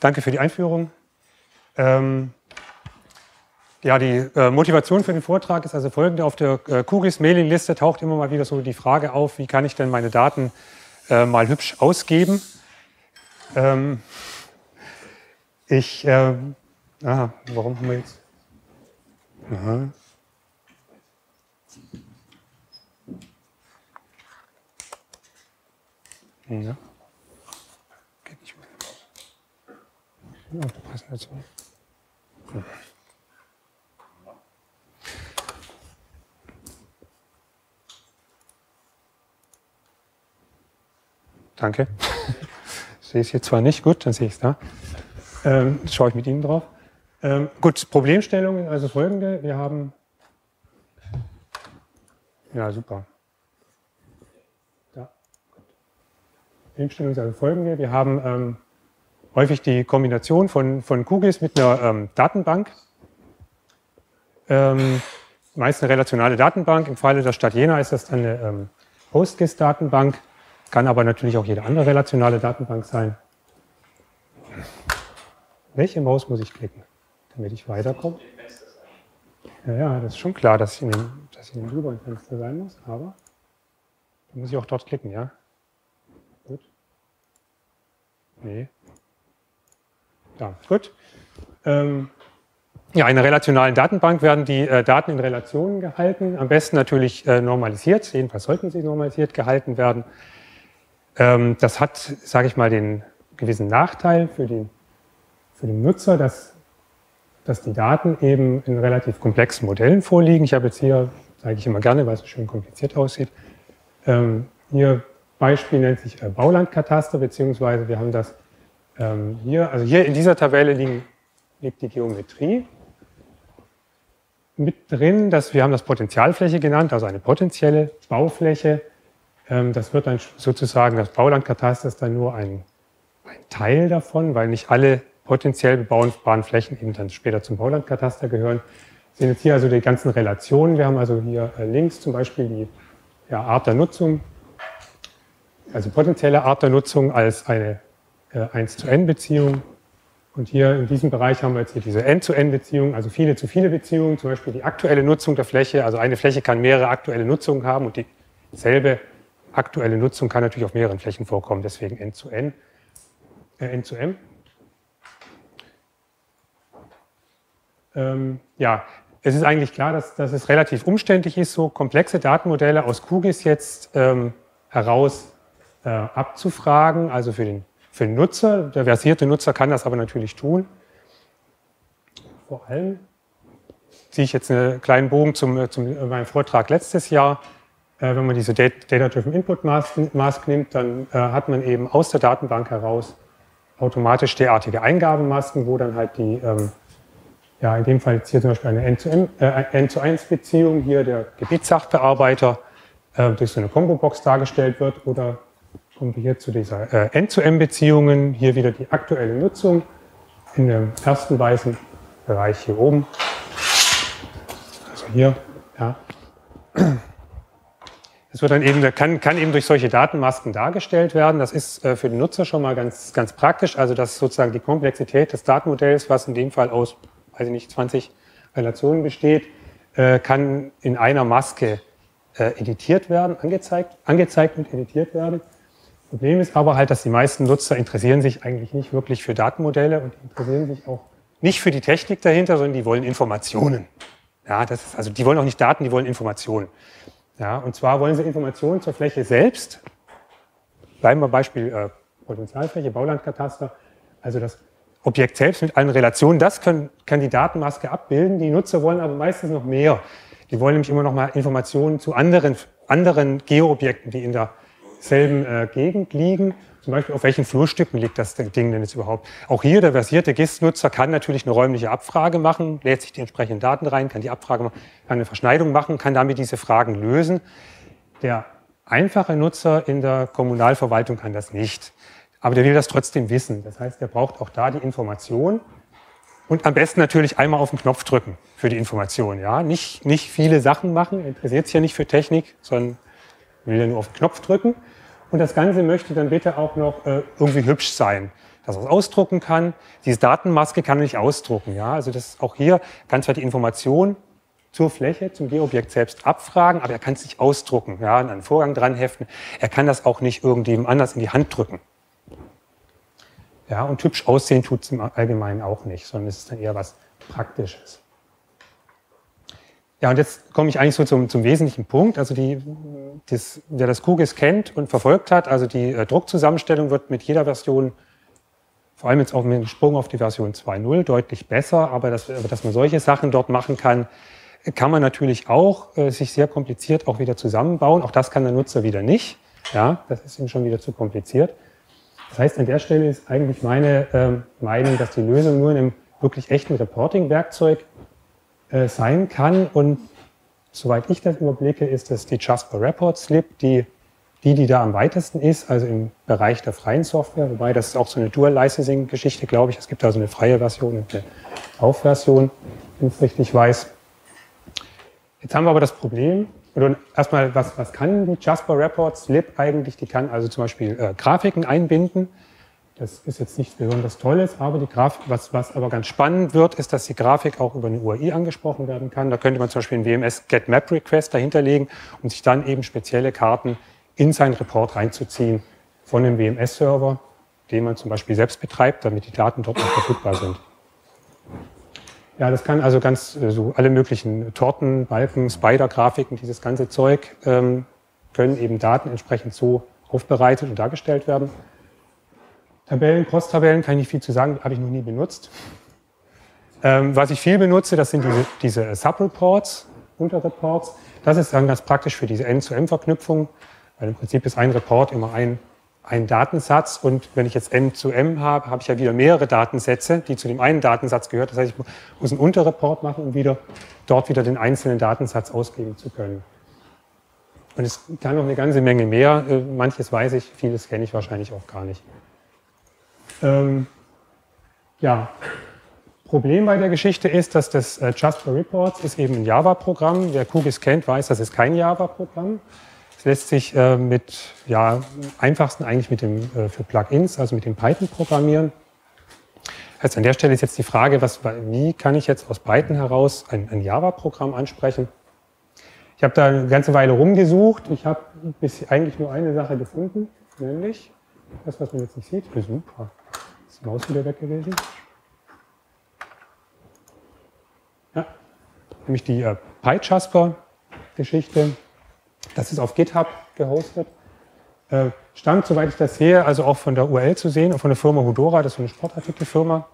danke für die Einführung. Ja, die Motivation für den Vortrag ist also folgende. Auf der QGIS-Mailingliste taucht immer mal wieder so die Frage auf, wie kann ich denn meine Daten mal hübsch ausgeben? Warum haben wir jetzt? Aha. Ja. Geht nicht mehr. Ja, Präsentation. Hm. Danke. Ich sehe es hier zwar nicht, gut, dann sehe ich es da. Schaue ich mit Ihnen drauf. Gut, Problemstellungen, also folgende. Wir haben. Ja, super. Da. Problemstellungen sind also folgende. Wir haben häufig die Kombination von QGIS mit einer Datenbank. Meist eine relationale Datenbank. Im Falle der Stadt Jena ist das dann eine PostGIS-Datenbank. Kann aber natürlich auch jede andere relationale Datenbank sein. Welche Maus muss ich klicken, damit ich weiterkomme? Ja, das ist schon klar, dass ich in dem oberen Fenster sein muss, aber dann muss ich auch dort klicken, ja? Gut. Nee. Ja, gut. Ja, in einer relationalen Datenbank werden die Daten in Relationen gehalten, am besten natürlich normalisiert, jedenfalls sollten sie normalisiert gehalten werden. Das hat, sage ich mal, den gewissen Nachteil für den Nutzer, dass die Daten eben in relativ komplexen Modellen vorliegen. Ich habe jetzt hier, zeige ich immer gerne, weil es so schön kompliziert aussieht, hier Beispiel nennt sich Baulandkataster, beziehungsweise wir haben das hier, also hier in dieser Tabelle liegt die Geometrie. Mit drin, wir haben das Potentialfläche genannt, also eine potenzielle Baufläche. Das wird dann sozusagen, das Baulandkataster ist dann nur ein Teil davon, weil nicht alle potenziell bebauungsbaren Flächen eben dann später zum Baulandkataster gehören. Wir sehen jetzt hier also die ganzen Relationen. Wir haben also hier links zum Beispiel die Art der Nutzung, also potenzielle Art der Nutzung als eine 1:n-Beziehung. Und hier in diesem Bereich haben wir jetzt hier diese N-zu-N-Beziehung, also viele zu viele Beziehungen, zum Beispiel die aktuelle Nutzung der Fläche. Also eine Fläche kann mehrere aktuelle Nutzungen haben und dieselbe aktuelle Nutzung kann natürlich auf mehreren Flächen vorkommen, deswegen N-zu-N, N-zu-M. Ja, es ist eigentlich klar, dass es relativ umständlich ist, so komplexe Datenmodelle aus QGIS jetzt heraus abzufragen, also für den Nutzer. Der versierte Nutzer kann das aber natürlich tun. Vor allem ziehe ich jetzt einen kleinen Bogen zu meinem Vortrag letztes Jahr. Wenn man diese Data-Driven Input Mask nimmt, dann hat man eben aus der Datenbank heraus automatisch derartige Eingabemasken, wo dann halt die, in dem Fall jetzt hier zum Beispiel eine N-zu-1-Beziehung, hier der Gebietssachbearbeiter durch so eine Combo-Box dargestellt wird, oder kommen wir hier zu dieser N-zu-M-Beziehungen, hier wieder die aktuelle Nutzung in dem ersten weißen Bereich hier oben. Also hier, ja. Das wird dann eben, kann eben durch solche Datenmasken dargestellt werden. Das ist für den Nutzer schon mal ganz, ganz praktisch. Also dass sozusagen die Komplexität des Datenmodells, was in dem Fall aus, weiß ich nicht, 20 Relationen besteht, kann in einer Maske editiert werden, angezeigt und editiert werden. Problem ist aber halt, dass die meisten Nutzer interessieren sich eigentlich nicht wirklich für Datenmodelle und interessieren sich auch nicht für die Technik dahinter, sondern die wollen Informationen. Ja, also die wollen auch nicht Daten, die wollen Informationen. Ja, und zwar wollen sie Informationen zur Fläche selbst. Bleiben wir Beispiel Potentialfläche, Baulandkataster. Also das Objekt selbst mit allen Relationen, das kann die Datenmaske abbilden. Die Nutzer wollen aber meistens noch mehr. Die wollen nämlich immer noch mal Informationen zu anderen Geoobjekten, die in derselben Gegend liegen. Zum Beispiel, auf welchen Flurstücken liegt das Ding denn jetzt überhaupt? Auch hier, der versierte GIS-Nutzer kann natürlich eine räumliche Abfrage machen, lädt sich die entsprechenden Daten rein, kann die Abfrage machen, kann eine Verschneidung machen, kann damit diese Fragen lösen. Der einfache Nutzer in der Kommunalverwaltung kann das nicht. Aber der will das trotzdem wissen. Das heißt, der braucht auch da die Information und am besten natürlich einmal auf den Knopf drücken für die Information. Ja? Nicht viele Sachen machen, interessiert sich ja nicht für Technik, sondern will ja nur auf den Knopf drücken. Und das Ganze möchte dann bitte auch noch irgendwie hübsch sein. dass er es ausdrucken kann. Diese Datenmaske kann er nicht ausdrucken. Ja? Also das ist auch hier ganz zwar die Information zur Fläche, zum Geoobjekt selbst abfragen, aber er kann es nicht ausdrucken, ja, an einen Vorgang dran heften. Er kann das auch nicht irgendjemandem anders in die Hand drücken. Ja, und hübsch aussehen tut es im Allgemeinen auch nicht, sondern es ist dann eher was Praktisches. Ja, und jetzt komme ich eigentlich so zum wesentlichen Punkt. Also wer das QGIS kennt und verfolgt hat, also die Druckzusammenstellung wird mit jeder Version, vor allem jetzt auch mit dem Sprung auf die Version 2.0, deutlich besser. Aber dass man solche Sachen dort machen kann man natürlich auch sich sehr kompliziert auch wieder zusammenbauen. Auch das kann der Nutzer wieder nicht. Ja, das ist ihm schon wieder zu kompliziert. Das heißt, an der Stelle ist eigentlich meine Meinung, dass die Lösung nur in einem wirklich echten Reporting-Werkzeug sein kann. Und soweit ich das überblicke, ist das die Jasper Report Slip, die da am weitesten ist, also im Bereich der freien Software. Wobei das ist auch so eine Dual-Licensing-Geschichte, glaube ich. Es gibt da so eine freie Version und eine Auf-Version, wenn ich es richtig weiß. Jetzt haben wir aber das Problem, oder erstmal, was kann die Jasper Report Slip eigentlich? Die kann also zum Beispiel Grafiken einbinden. Das ist jetzt nichts besonders Tolles, aber die Grafik, was aber ganz spannend wird, ist, dass die Grafik auch über eine URI angesprochen werden kann. Da könnte man zum Beispiel einen WMS Get Map Request dahinterlegen, um sich dann eben spezielle Karten in seinen Report reinzuziehen von einem WMS-Server, den man zum Beispiel selbst betreibt, damit die Daten dort auch verfügbar sind. Ja, das kann also ganz so alle möglichen Torten, Balken, Spider-Grafiken, dieses ganze Zeug können eben Daten entsprechend so aufbereitet und dargestellt werden. Tabellen, Cross-Tabellen, kann ich nicht viel zu sagen, habe ich noch nie benutzt. Was ich viel benutze, das sind diese Subreports, Unterreports. Das ist dann ganz praktisch für diese N-zu-M-Verknüpfung, weil im Prinzip ist ein Report immer ein Datensatz und wenn ich jetzt N zu M habe, habe ich ja wieder mehrere Datensätze, die zu dem einen Datensatz gehört. Das heißt, ich muss einen Unterreport machen, um dort wieder den einzelnen Datensatz ausgeben zu können. Und es kann noch eine ganze Menge mehr. Manches weiß ich, vieles kenne ich wahrscheinlich auch gar nicht. Ja, Problem bei der Geschichte ist, dass das Jasper Reports ist eben ein Java-Programm. Wer QGIS kennt, weiß, das ist kein Java-Programm. Es lässt sich einfachsten eigentlich für Plugins, also mit dem Python programmieren. Also an der Stelle ist jetzt die Frage, wie kann ich jetzt aus Python heraus ein Java-Programm ansprechen? Ich habe da eine ganze Weile rumgesucht. Ich habe eigentlich nur eine Sache gefunden, nämlich das, was man jetzt nicht sieht. Super. Ist die Maus wieder weg gewesen? Ja, nämlich die PyJasper-Geschichte. Das ist auf GitHub gehostet. Stammt, soweit ich das sehe, also auch von der URL zu sehen und von der Firma Hudora, das ist so eine Sportartikelfirma.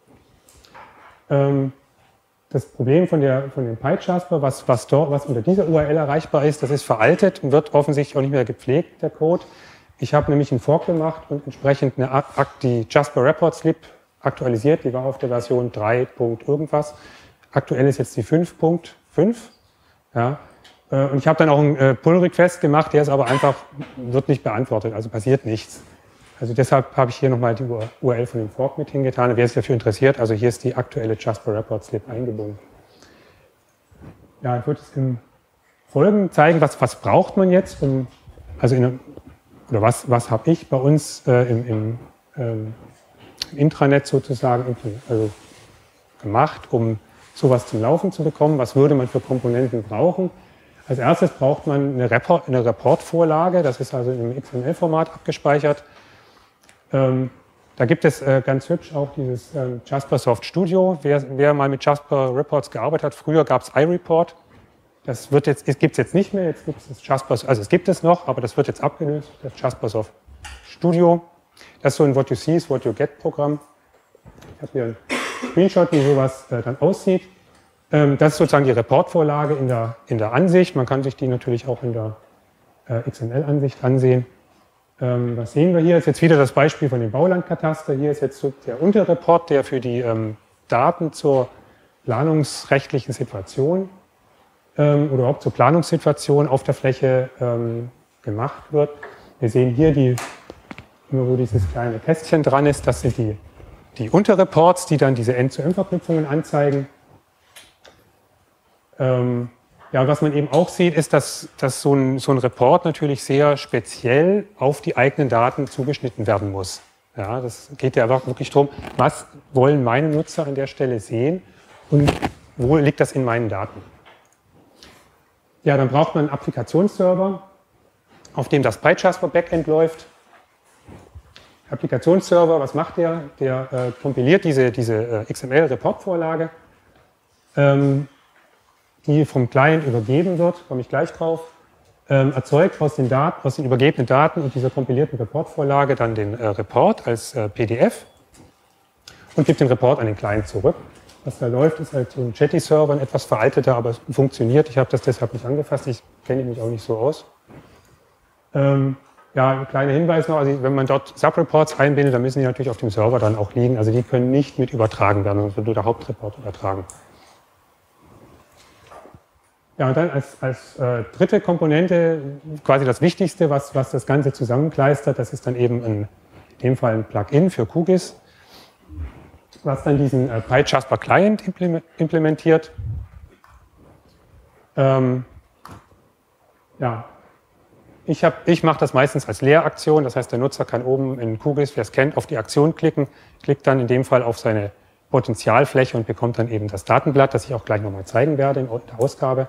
Das Problem von dem PyJasper, was unter dieser URL erreichbar ist, das ist veraltet und wird offensichtlich auch nicht mehr gepflegt, der Code. Ich habe nämlich einen Fork gemacht und entsprechend die Jasper Report Slip aktualisiert. Die war auf der Version 3. irgendwas. Aktuell ist jetzt die 5.5. Ja. Und ich habe dann auch einen Pull-Request gemacht, der ist aber wird nicht beantwortet, also passiert nichts. Also deshalb habe ich hier nochmal die URL von dem Fork mit hingetan. Wer sich dafür interessiert, also hier ist die aktuelle Jasper Report Slip eingebunden. Ja, ich würde es im Folgenden zeigen, was braucht man jetzt, was habe ich bei uns im Intranet sozusagen gemacht, um sowas zum Laufen zu bekommen. Was würde man für Komponenten brauchen? Als erstes braucht man eine Report-Vorlage, das ist also im XML-Format abgespeichert. Da gibt es ganz hübsch auch dieses Jaspersoft Studio. Wer mal mit Jasper Reports gearbeitet hat, früher gab es iReport. Das gibt es jetzt nicht mehr, jetzt gibt es das Jasper, also es gibt es noch, aber das wird jetzt abgelöst, das Jaspersoft Studio. Das ist so ein What You See is What You Get Programm. Ich habe hier einen Screenshot, wie sowas dann aussieht. Das ist sozusagen die Reportvorlage in der Ansicht. Man kann sich die natürlich auch in der XML-Ansicht ansehen. Was sehen wir hier? Das ist jetzt wieder das Beispiel von dem Baulandkataster. Hier ist jetzt so der Unterreport, der für die Daten zur planungsrechtlichen Situation oder überhaupt zur Planungssituation auf der Fläche gemacht wird. Wir sehen hier, wo dieses kleine Kästchen dran ist, das sind die Unterreports, die dann diese N-zu-M-Verknüpfungen anzeigen. Ja, was man eben auch sieht, ist, dass so ein Report natürlich sehr speziell auf die eigenen Daten zugeschnitten werden muss. Ja, das geht ja wirklich darum, was wollen meine Nutzer an der Stelle sehen und wo liegt das in meinen Daten. Ja, dann braucht man einen Applikationsserver, auf dem das PyJasper-Backend läuft. Applikationsserver, was macht der? Der kompiliert diese XML-Report-Vorlage, die vom Client übergeben wird, komme ich gleich drauf, erzeugt aus den übergebenen Daten und dieser kompilierten Report-Vorlage dann den Report als PDF und gibt den Report an den Client zurück. Was da läuft, ist halt so ein Jetty-Server, ein etwas veralteter, aber es funktioniert. Ich habe das deshalb nicht angefasst, ich kenne mich auch nicht so aus. Ja, ein kleiner Hinweis noch, also wenn man dort Subreports einbindet, dann müssen die natürlich auf dem Server dann auch liegen. Also die können nicht mit übertragen werden, sondern wird nur der Hauptreport übertragen. Ja, und dann als dritte Komponente, quasi das Wichtigste, was das Ganze zusammenkleistert, das ist dann eben in dem Fall ein Plugin für QGIS, was dann diesen PyJasper Client implementiert. Ja, ich mache das meistens als Leeraktion, das heißt, der Nutzer kann oben in QGIS, wer es kennt, auf die Aktion klicken, klickt dann in dem Fall auf seine Potentialfläche und bekommt dann eben das Datenblatt, das ich auch gleich nochmal zeigen werde in der Ausgabe.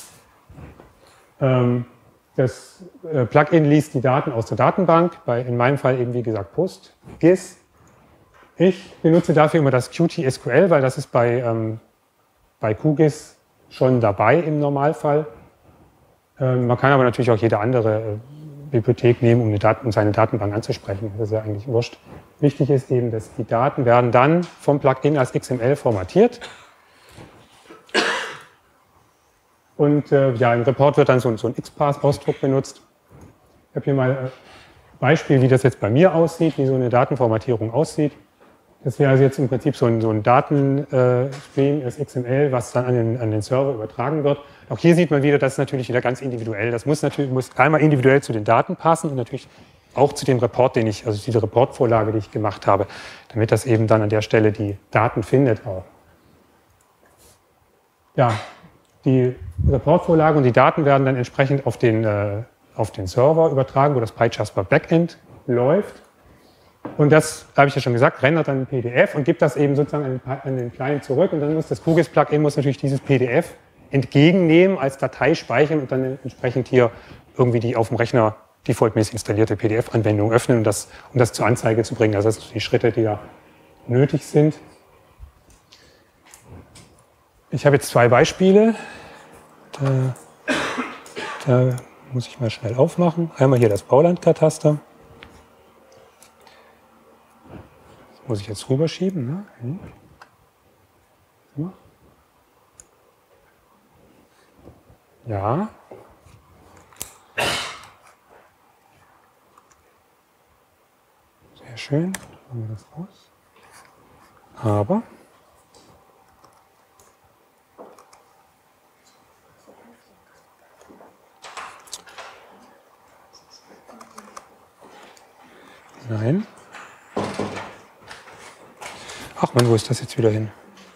Das Plugin liest die Daten aus der Datenbank, in meinem Fall eben wie gesagt PostGIS. Ich benutze dafür immer das Qt-SQL, weil das ist bei QGIS schon dabei im Normalfall. Man kann aber natürlich auch jede andere Bibliothek nehmen, um seine Datenbank anzusprechen. Das ist ja eigentlich wurscht. Wichtig ist eben, dass die Daten werden dann vom Plugin als XML formatiert. Und ja, im Report wird dann so ein XPath-Ausdruck benutzt. Ich habe hier mal ein Beispiel, wie das jetzt bei mir aussieht, wie so eine Datenformatierung aussieht. Das wäre also jetzt im Prinzip so ein Datenstream als XML, was dann an den Server übertragen wird. Auch hier sieht man wieder, das ist natürlich wieder ganz individuell. Das muss einmal individuell zu den Daten passen und natürlich auch zu dem Report, also diese Reportvorlage, die ich gemacht habe, damit das eben dann an der Stelle die Daten findet auch. Ja, die Reportvorlage und die Daten werden dann entsprechend auf den Server übertragen, wo das PyJasper Backend läuft. Und das, habe ich ja schon gesagt, rendert dann ein PDF und gibt das eben sozusagen an den Client zurück. Und dann muss das QGIS-Plugin natürlich dieses PDF entgegennehmen, als Datei speichern und dann entsprechend hier irgendwie die auf dem Rechner defaultmäßig installierte PDF-Anwendung öffnen, um das zur Anzeige zu bringen. Also das sind die Schritte, die da nötig sind. Ich habe jetzt zwei Beispiele. Da muss ich mal schnell aufmachen. Einmal hier das Baulandkataster. Das muss ich jetzt rüberschieben. Ne? Ja. Sehr schön. Machen wir das aus. Aber nein. Ach man, wo ist das jetzt wieder hin?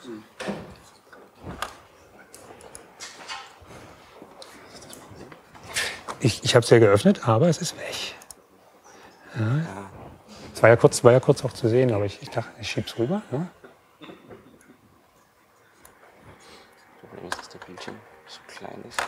Ich habe es ja geöffnet, aber es ist weg. Ja. Es war ja kurz auch zu sehen, aber ich dachte, ich schiebe es rüber. Ja. Problem ist, dass der Bildschirm so klein ist.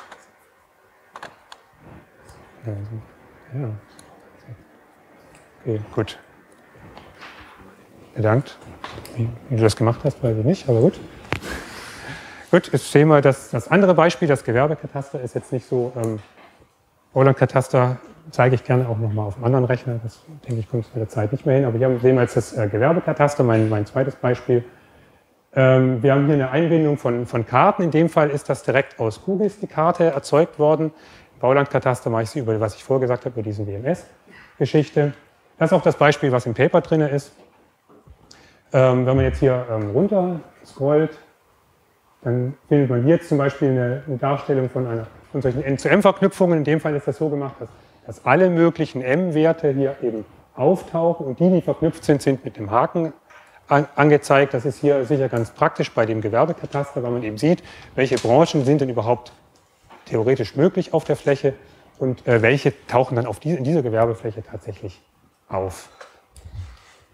Ja. Okay, gut. Bedankt. Wie du das gemacht hast, weiß ich nicht, aber gut. Gut, jetzt sehen wir das andere Beispiel, das Gewerbekataster, ist jetzt nicht so. Baulandkataster zeige ich gerne auch nochmal auf einem anderen Rechner. Das denke ich, kommt mit der Zeit nicht mehr hin. Aber hier sehen wir jetzt das Gewerbekataster, mein zweites Beispiel. Wir haben hier eine Einbindung von Karten. In dem Fall ist das direkt aus QGIS die Karte erzeugt worden. Im Baulandkataster mache ich sie über, was ich vorher gesagt habe, über diese WMS-Geschichte. Das ist auch das Beispiel, was im Paper drin ist. Wenn man jetzt hier runter scrollt, dann findet man hier jetzt zum Beispiel eine Darstellung von solchen N-zu-M-Verknüpfungen. In dem Fall ist das so gemacht, dass alle möglichen M-Werte hier eben auftauchen und die verknüpft sind mit dem Haken angezeigt. Das ist hier sicher ganz praktisch bei dem Gewerbekataster, weil man eben sieht, welche Branchen sind denn überhaupt theoretisch möglich auf der Fläche und welche tauchen dann in dieser Gewerbefläche tatsächlich auf.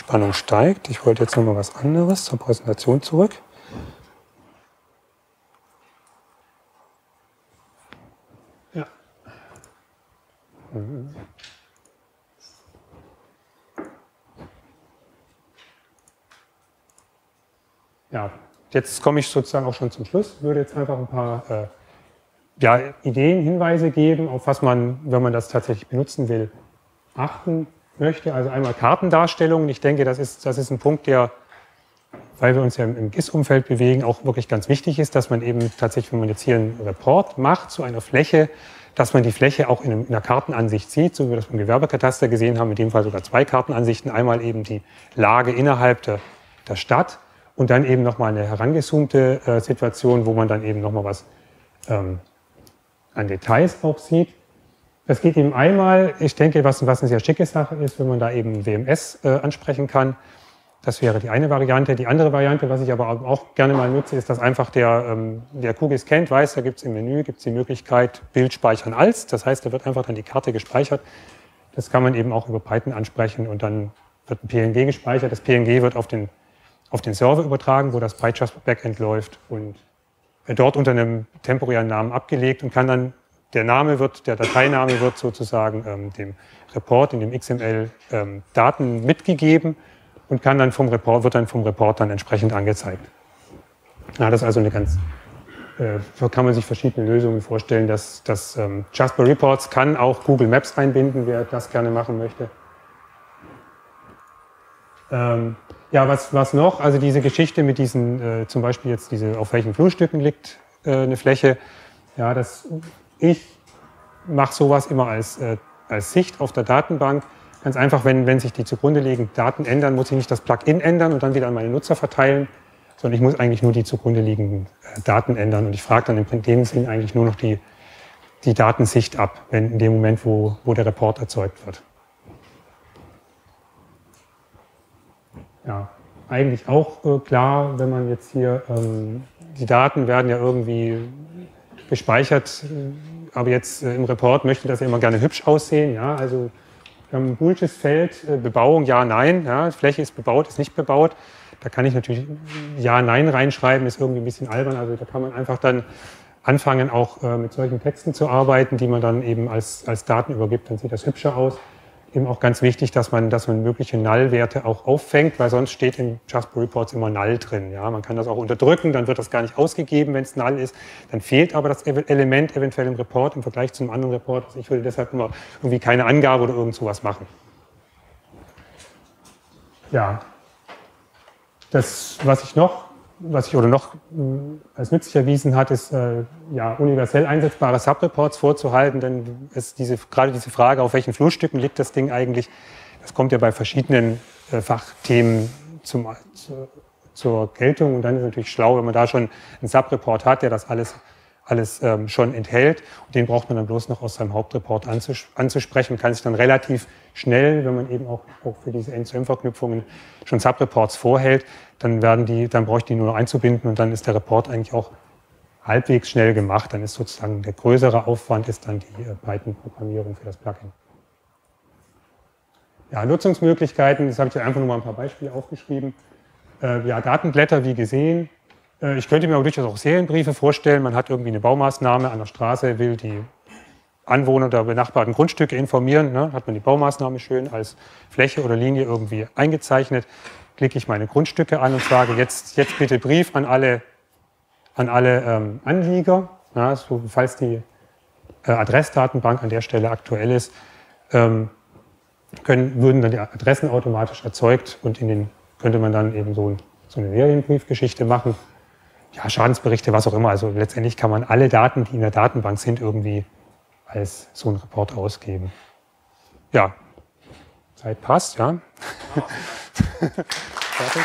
Spannung steigt. Ich wollte jetzt noch mal was anderes zur Präsentation zurück. Ja. Ja, jetzt komme ich sozusagen auch schon zum Schluss. Ich würde jetzt einfach ein paar Ideen, Hinweise geben, auf was man, wenn man das tatsächlich benutzen will, achten möchte. Also einmal Kartendarstellungen. Ich denke, das ist ein Punkt, der, weil wir uns ja im GIS-Umfeld bewegen, auch wirklich ganz wichtig ist, dass man eben tatsächlich, wenn man jetzt hier einen Report macht zu einer Fläche, dass man die Fläche auch in einer Kartenansicht sieht, so wie wir das beim Gewerbekataster gesehen haben, in dem Fall sogar zwei Kartenansichten. Einmal eben die Lage innerhalb der Stadt und dann eben nochmal eine herangezoomte Situation, wo man dann eben nochmal was an Details auch sieht. Das geht eben einmal, ich denke, was eine sehr schicke Sache ist, wenn man da eben WMS ansprechen kann. Das wäre die eine Variante. Die andere Variante, was ich aber auch gerne mal nutze, ist, dass einfach der QGIS kennt, weiß, da gibt es im Menü die Möglichkeit, Bild speichern als. Das heißt, da wird einfach dann die Karte gespeichert. Das kann man eben auch über Python ansprechen und dann wird ein PNG gespeichert. Das PNG wird auf den Server übertragen, wo das PyJasper Backend läuft und dort unter einem temporären Namen abgelegt und kann dann, der Dateiname wird sozusagen dem Report in dem XML Daten mitgegeben und wird dann vom Report dann entsprechend angezeigt. Ja, das ist also eine ganz, kann man sich verschiedene Lösungen vorstellen. Das Jasper Reports kann auch Google Maps einbinden, wer das gerne machen möchte. Ja, was noch? Also diese Geschichte mit diesen, zum Beispiel jetzt auf welchen Flurstücken liegt eine Fläche. Ja, ich mache sowas immer als Sicht auf der Datenbank. Ganz einfach, wenn sich die zugrunde liegenden Daten ändern, muss ich nicht das Plugin ändern und dann wieder an meine Nutzer verteilen, sondern ich muss eigentlich nur die zugrunde liegenden Daten ändern. Und ich frage dann in dem Sinn eigentlich nur noch die Datensicht ab, in dem Moment, wo der Report erzeugt wird. Ja, eigentlich auch klar, wenn man jetzt hier, die Daten werden ja irgendwie gespeichert, aber jetzt im Report möchte das ja immer gerne hübsch aussehen. Ja, also wir haben ein boolsches Feld, Bebauung, ja, nein, ja, Fläche ist bebaut, ist nicht bebaut. Da kann ich natürlich ja, nein reinschreiben, ist irgendwie ein bisschen albern. Also da kann man einfach dann anfangen, auch mit solchen Texten zu arbeiten, die man dann eben als Daten übergibt. Dann sieht das hübscher aus. Eben auch ganz wichtig, dass man mögliche Null-Werte auch auffängt, weil sonst steht in Jasper Reports immer Null drin. Ja, man kann das auch unterdrücken, dann wird das gar nicht ausgegeben, wenn es Null ist. Dann fehlt aber das Element eventuell im Report im Vergleich zu einem anderen Report. Also ich würde deshalb immer irgendwie keine Angabe oder irgend sowas machen. Ja, das, was sich noch als nützlich erwiesen hat, ist ja, universell einsetzbare Subreports vorzuhalten, denn gerade diese Frage, auf welchen Flurstücken liegt das Ding eigentlich, das kommt ja bei verschiedenen Fachthemen zur Geltung und dann ist es natürlich schlau, wenn man da schon einen Subreport hat, der das alles schon enthält. Und den braucht man dann bloß noch aus seinem Hauptreport anzusprechen, kann sich dann relativ schnell, wenn man eben auch für diese End-zu-End-Verknüpfungen schon Subreports vorhält, dann brauche ich die nur noch einzubinden und dann ist der Report eigentlich auch halbwegs schnell gemacht. Dann ist sozusagen der größere Aufwand ist dann die Python-Programmierung für das Plugin. Ja, Nutzungsmöglichkeiten, das habe ich einfach nur mal ein paar Beispiele aufgeschrieben. Ja, Datenblätter wie gesehen. Ich könnte mir aber durchaus auch Serienbriefe vorstellen. Man hat irgendwie eine Baumaßnahme an der Straße, will die Anwohner der benachbarten Grundstücke informieren. Ne? Hat man die Baumaßnahme schön als Fläche oder Linie irgendwie eingezeichnet. Klicke ich meine Grundstücke an und sage, jetzt bitte Brief an alle Anlieger. Ja, so, falls die Adressdatenbank an der Stelle aktuell ist, würden dann die Adressen automatisch erzeugt und könnte man dann eben so eine Serienbriefgeschichte machen. Ja, Schadensberichte, was auch immer. Also letztendlich kann man alle Daten, die in der Datenbank sind, irgendwie als so ein Report ausgeben. Ja, Zeit passt, ja. Fertig.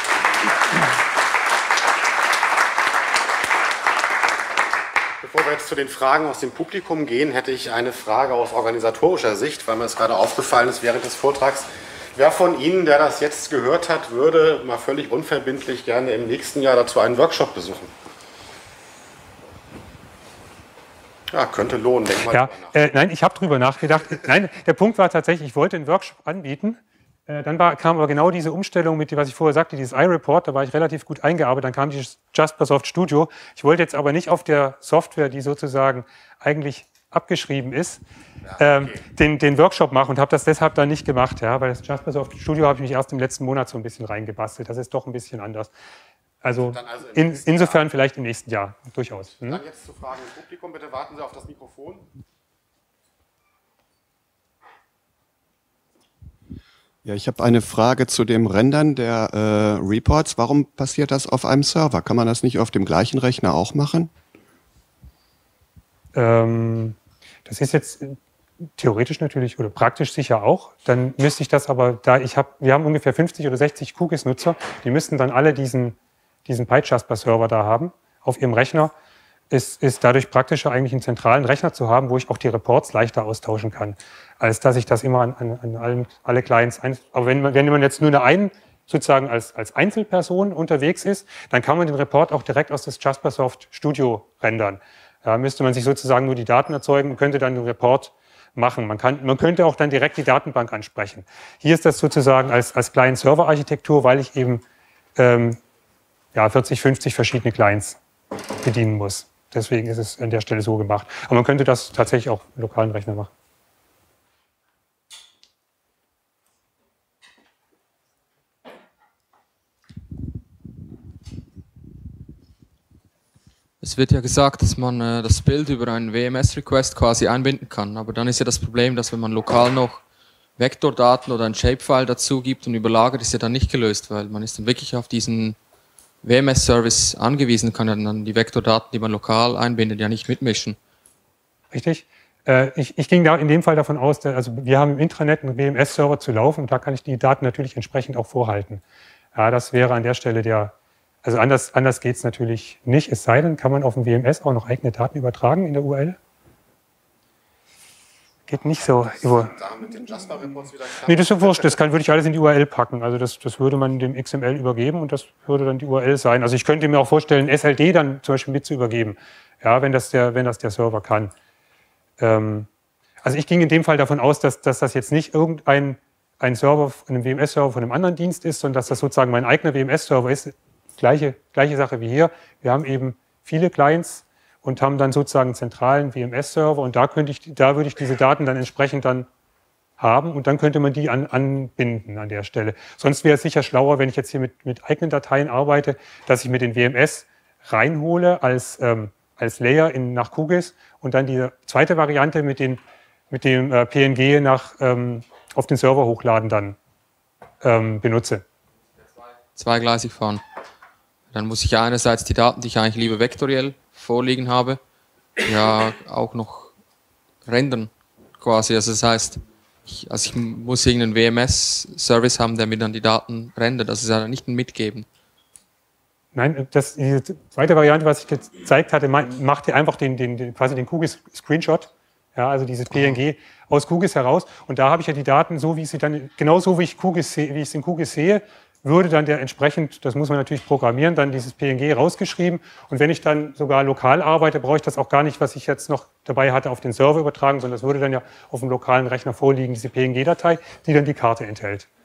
Bevor wir jetzt zu den Fragen aus dem Publikum gehen, hätte ich eine Frage aus organisatorischer Sicht, weil mir das gerade aufgefallen ist während des Vortrags. Wer von Ihnen, der das jetzt gehört hat, würde mal völlig unverbindlich gerne im nächsten Jahr dazu einen Workshop besuchen? Ja, könnte lohnen, denk mal. Ja, nein, ich habe drüber nachgedacht. Nein, der Punkt war tatsächlich, ich wollte einen Workshop anbieten. Dann kam aber genau diese Umstellung mit, was ich vorher sagte, dieses iReport, da war ich relativ gut eingearbeitet, dann kam dieses Jaspersoft Studio. Ich wollte jetzt aber nicht auf der Software, die sozusagen eigentlich abgeschrieben ist, den Workshop machen und habe das deshalb dann nicht gemacht, ja, weil das Jaspersoft Studio habe ich mich erst im letzten Monat so ein bisschen reingebastelt. Das ist doch ein bisschen anders. Also, insofern vielleicht im nächsten Jahr, durchaus. Dann jetzt zu Fragen im Publikum. Bitte warten Sie auf das Mikrofon. Ja, ich habe eine Frage zu dem Rendern der Reports. Warum passiert das auf einem Server? Kann man das nicht auf dem gleichen Rechner auch machen? Das ist jetzt theoretisch natürlich oder praktisch sicher auch. Dann müsste ich das aber, wir haben ungefähr 50 oder 60 QGIS-Nutzer, die müssten dann alle diesen PyJasper-Server da haben auf ihrem Rechner. Ist dadurch praktischer, eigentlich einen zentralen Rechner zu haben, wo ich auch die Reports leichter austauschen kann, als dass ich das immer an alle Clients aber wenn man jetzt nur sozusagen als Einzelperson unterwegs ist, dann kann man den Report auch direkt aus das Jaspersoft Studio rendern. Da müsste man sich sozusagen nur die Daten erzeugen und könnte dann den Report machen. Man könnte auch dann direkt die Datenbank ansprechen. Hier ist das sozusagen als Client-Server-Architektur, weil ich eben 40, 50 verschiedene Clients bedienen muss. Deswegen ist es an der Stelle so gemacht. Aber man könnte das tatsächlich auch im lokalen Rechner machen. Es wird ja gesagt, dass man das Bild über einen WMS-Request quasi einbinden kann. Aber dann ist ja das Problem, dass wenn man lokal noch Vektordaten oder ein Shapefile dazu gibt und überlagert, ist ja dann nicht gelöst, weil man ist dann wirklich auf diesen WMS-Service angewiesen, kann ja dann die Vektordaten, die man lokal einbindet, ja nicht mitmischen. Richtig. Ich ging da in dem Fall davon aus, also wir haben im Intranet einen WMS-Server zu laufen und da kann ich die Daten natürlich entsprechend auch vorhalten. Ja, das wäre an der Stelle also anders geht es natürlich nicht, es sei denn, kann man auf dem WMS auch noch eigene Daten übertragen in der URL? Geht nicht so. Nee, das ist wurscht, würde ich alles in die URL packen. Also das würde man dem XML übergeben und das würde dann die URL sein. Also ich könnte mir auch vorstellen, SLD dann zum Beispiel mit zu übergeben, ja, wenn das der Server kann. Also ich ging in dem Fall davon aus, dass das jetzt nicht irgendein Server, ein WMS-Server von einem anderen Dienst ist, sondern dass das sozusagen mein eigener WMS-Server ist. Gleiche Sache wie hier. Wir haben eben viele Clients und haben dann sozusagen einen zentralen WMS-Server und da würde ich diese Daten dann entsprechend dann haben und dann könnte man die anbinden an der Stelle. Sonst wäre es sicher schlauer, wenn ich jetzt hier mit eigenen Dateien arbeite, dass ich mir den WMS reinhole als Layer nach QGIS und dann die zweite Variante mit dem PNG auf den Server hochladen dann benutze. Zweigleisig fahren. Dann muss ich ja einerseits die Daten, die ich eigentlich lieber vektoriell vorliegen habe, ja auch noch rendern quasi. Also das heißt, ich muss irgendeinen WMS-Service haben, der mir dann die Daten rendert. Das ist ja nicht ein Mitgeben. Nein, diese zweite Variante, was ich gezeigt hatte, macht ihr einfach quasi den QGIS-Screenshot, ja, also dieses PNG aus QGIS heraus. Und da habe ich ja die Daten so, wie ich sie dann, genauso wie ich es in QGIS sehe, würde dann der entsprechend, das muss man natürlich programmieren, dann dieses PNG rausgeschrieben. Und wenn ich dann sogar lokal arbeite, brauche ich das auch gar nicht, was ich jetzt noch dabei hatte, auf den Server übertragen, sondern das würde dann ja auf dem lokalen Rechner vorliegen, diese PNG-Datei, die dann die Karte enthält.